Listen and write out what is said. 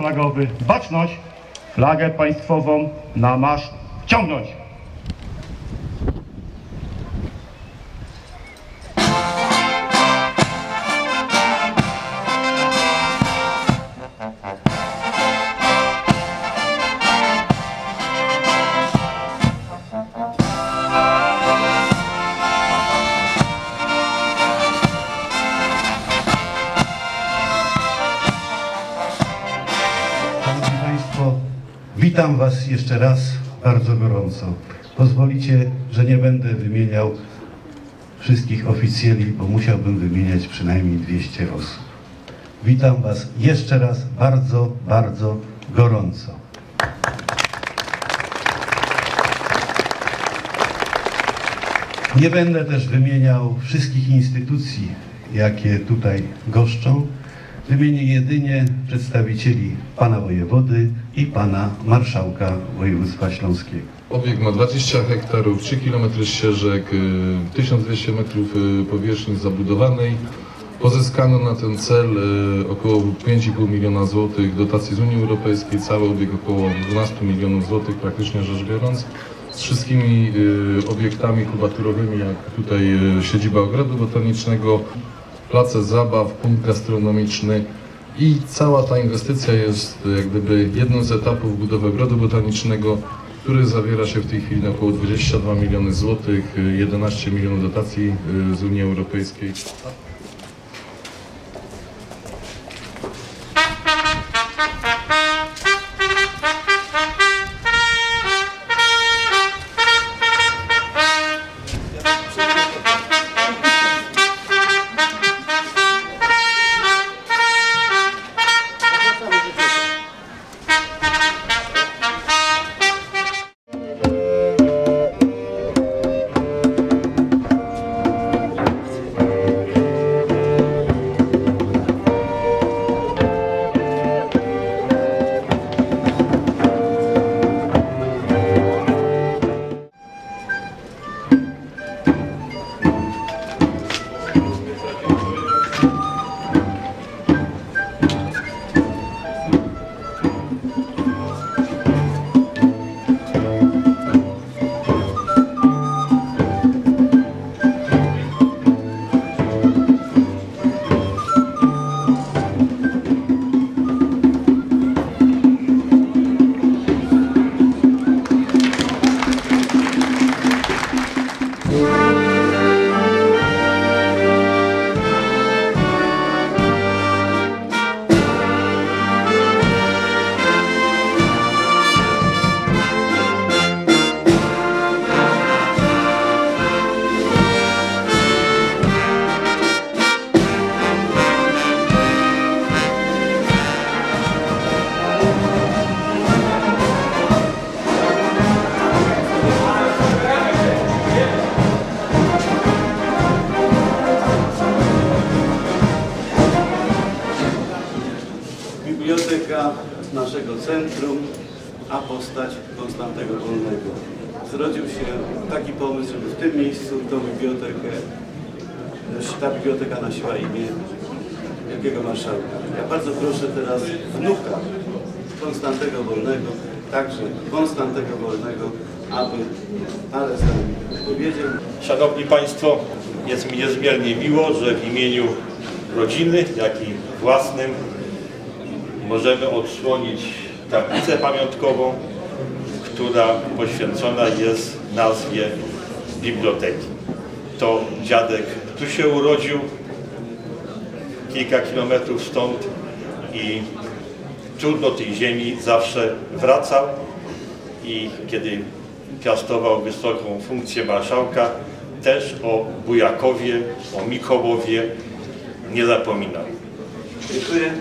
flagowy. Baczność! Flagę państwową na marsz ciągnąć! Witam Was jeszcze raz bardzo gorąco. Pozwolicie, że nie będę wymieniał wszystkich oficjeli, bo musiałbym wymieniać przynajmniej 200 osób. Witam Was jeszcze raz bardzo, bardzo gorąco. Nie będę też wymieniał wszystkich instytucji, jakie tutaj goszczą. Wymienię jedynie przedstawicieli pana wojewody i pana marszałka województwa śląskiego. Obiekt ma 20 hektarów, 3 km ścieżek, 1200 metrów powierzchni zabudowanej. Pozyskano na ten cel około 5,5 miliona złotych dotacji z Unii Europejskiej, cały obiekt około 12 milionów złotych praktycznie rzecz biorąc. Z wszystkimi obiektami kubaturowymi, jak tutaj siedziba Ogrodu Botanicznego, place zabaw, punkt gastronomiczny i cała ta inwestycja jest jak gdyby jednym z etapów budowy Ogrodu Botanicznego, który zawiera się w tej chwili na około 22 miliony złotych, 11 milionów dotacji z Unii Europejskiej. Biblioteka naszego centrum, a postać Konstantego Wolnego. Zrodził się taki pomysł, żeby w tym miejscu ta biblioteka nosiła imię wielkiego marszałka. Ja bardzo proszę teraz wnuka Konstantego Wolnego, także Konstantego Wolnego, aby parę zdań powiedział. Szanowni Państwo, jest mi niezmiernie miło, że w imieniu rodziny, jak i własnym możemy odsłonić tablicę pamiątkową, która poświęcona jest nazwie biblioteki. To dziadek tu się urodził, kilka kilometrów stąd i czuł do tej ziemi, zawsze wracał i kiedy piastował wysoką funkcję marszałka, też o Bujakowie, o Mikołowie nie zapominał. Dziękuję.